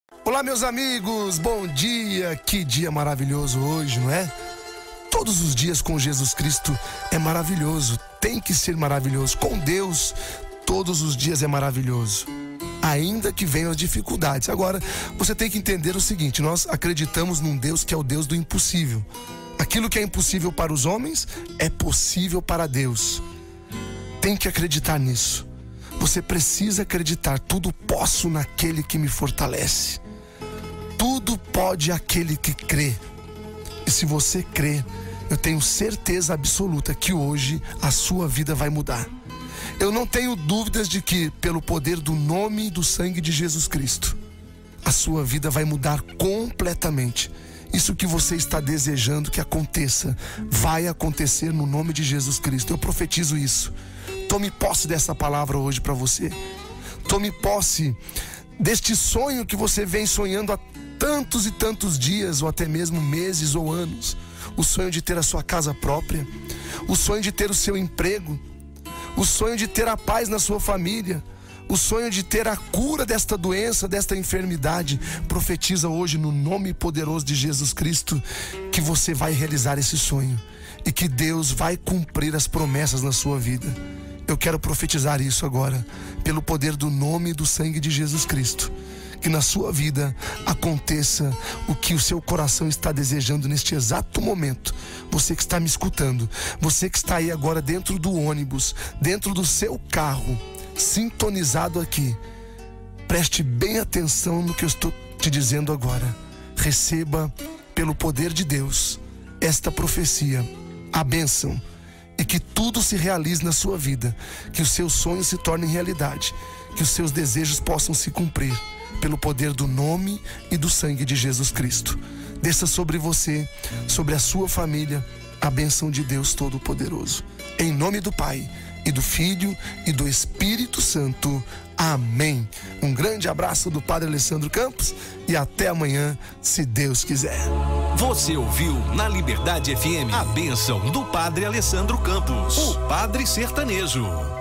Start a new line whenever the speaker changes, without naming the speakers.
Olá, meus amigos, bom dia. Que dia maravilhoso hoje, não é? Todos os dias com Jesus Cristo é maravilhoso, tem que ser maravilhoso. Com Deus, todos os dias é maravilhoso, ainda que venham as dificuldades. Agora, você tem que entender o seguinte: nós acreditamos num Deus que é o Deus do impossível. Aquilo que é impossível para os homens é possível para Deus. Tem que acreditar nisso. Você precisa acreditar. Tudo posso naquele que me fortalece. Tudo pode aquele que crê. E se você crê, eu tenho certeza absoluta que hoje a sua vida vai mudar. Eu não tenho dúvidas de que, pelo poder do nome e do sangue de Jesus Cristo, a sua vida vai mudar completamente. Isso que você está desejando que aconteça, vai acontecer no nome de Jesus Cristo. Eu profetizo isso. Tome posse dessa palavra hoje para você. Tome posse deste sonho que você vem sonhando há tantos e tantos dias, ou até mesmo meses ou anos. O sonho de ter a sua casa própria, o sonho de ter o seu emprego, o sonho de ter a paz na sua família, o sonho de ter a cura desta doença, desta enfermidade. Profetiza hoje no nome poderoso de Jesus Cristo que você vai realizar esse sonho e que Deus vai cumprir as promessas na sua vida. Eu quero profetizar isso agora, pelo poder do nome e do sangue de Jesus Cristo. Que na sua vida aconteça o que o seu coração está desejando neste exato momento. Você que está me escutando, você que está aí agora dentro do ônibus, dentro do seu carro, sintonizado aqui, preste bem atenção no que eu estou te dizendo agora. Receba, pelo poder de Deus, esta profecia, a bênção, e que tudo se realize na sua vida, que os seus sonhos se tornem realidade, que os seus desejos possam se cumprir, pelo poder do nome e do sangue de Jesus Cristo. Desça sobre você, sobre a sua família, a bênção de Deus Todo-Poderoso. Em nome do Pai, e do Filho, e do Espírito Santo. Amém. Um grande abraço do Padre Alessandro Campos e até amanhã, se Deus quiser.
Você ouviu na Liberdade FM a bênção do Padre Alessandro Campos, o Padre Sertanejo.